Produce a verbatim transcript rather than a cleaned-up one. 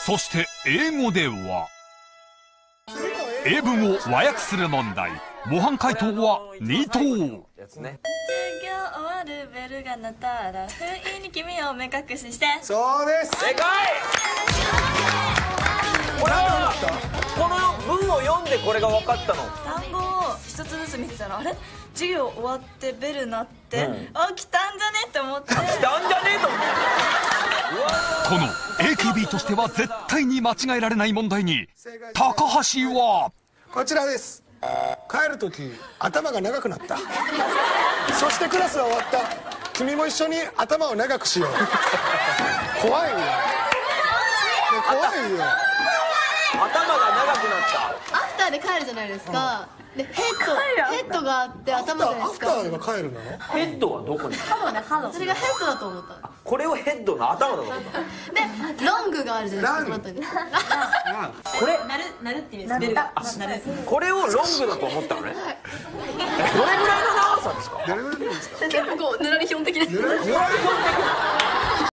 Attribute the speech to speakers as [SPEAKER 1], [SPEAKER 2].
[SPEAKER 1] そして英語では英文を和訳する問題。模範解答はに答。
[SPEAKER 2] 授業終わるベルが鳴ったら不意に君を目隠しして。
[SPEAKER 3] そうです。
[SPEAKER 4] 正解。これはこの文を読んでこれが分かったの。
[SPEAKER 2] 単語を一つずつ見てたら、あれ授業終わってベル鳴って、うん、あ、来たんじゃねって思って。来たん
[SPEAKER 4] じゃねえと思って。
[SPEAKER 1] この エーケービー としては絶対に間違えられない問題に高橋は
[SPEAKER 3] こちらです。帰る時頭が長くなった。そしてクラスは終わった。君も一緒に頭を長くしよう。怖いよ、ね、怖いよ。
[SPEAKER 4] 頭が長くなった。
[SPEAKER 5] アフターで帰るじゃないですか、うん、でヘッドヘッドがあって頭じゃないですか。
[SPEAKER 3] アフターが帰るなの。
[SPEAKER 4] ヘッドはどこに。
[SPEAKER 5] ハロね、ハロ。それがヘッドだと思った。
[SPEAKER 4] これをヘッドの頭だと思った。
[SPEAKER 5] でロングがあるじゃないですか。
[SPEAKER 4] これ
[SPEAKER 2] なるなるって意味です。ベルがなる。
[SPEAKER 4] これをロングだと思ったのね。どれぐらいの長さですか。
[SPEAKER 5] 結構ぬらりひょん的な。
[SPEAKER 4] ぬらりひょん的。